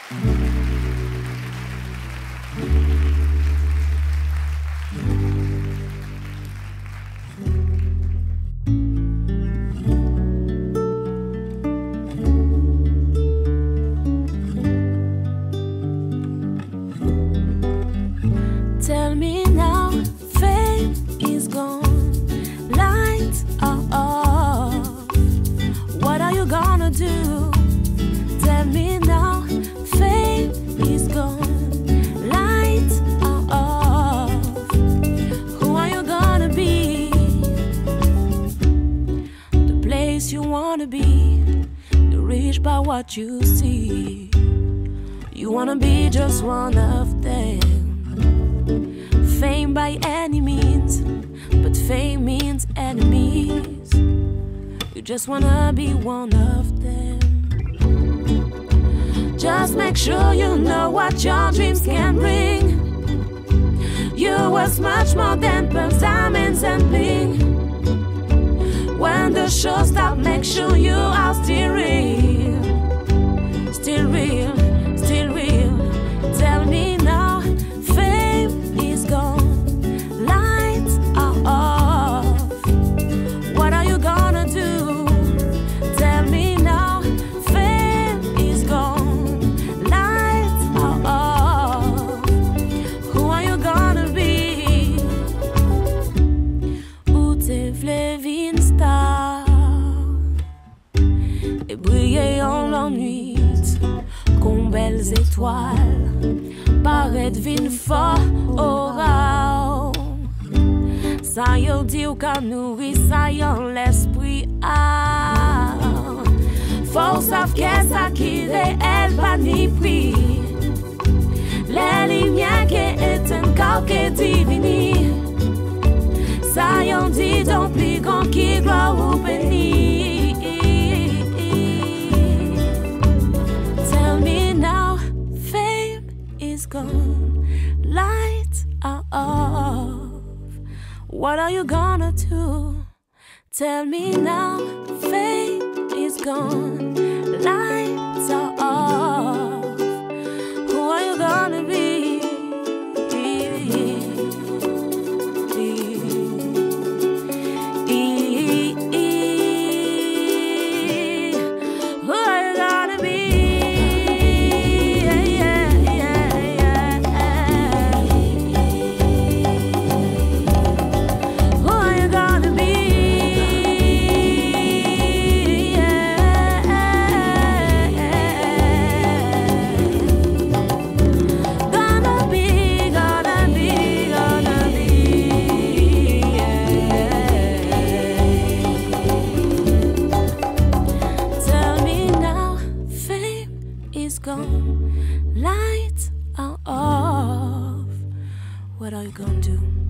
Tell me now, fame is gone, lights are off. What are you gonna do? Tell me now, fame is gone, lights are off. Who are you gonna be? The place you wanna be, the rich by what you see. You wanna be just one of them. Fame by any means, but fame means enemies. You just wanna be one of them. Just make sure you know what your dreams can bring. You're worth much more than pearls, diamonds and bling. When the show stops, make sure you are still real. Still real, still real. Tell me now, fame is gone, lights are off. What are you gonna do? Tell me now, fame is gone, lights are off. Who are you gonna be? Ou te vle vin star et briller en la nuit comme belles étoiles, paraître vin fort oral. Ça y dit ou qu'à nourrir ça y en l'esprit. Faut savoir qu'est-ce ça qui réel pas ni prix. Les lumières qui éteignent quelque divini. Ça y en dit donc plus grand qui gloire ou béni. Tell me now, fame is gone, lights are off. What are you gonna do? Tell me now, fame is gone, lights are off. Who are you gonna be? Who are you gonna be? Gone, lights are off. What are you gonna do?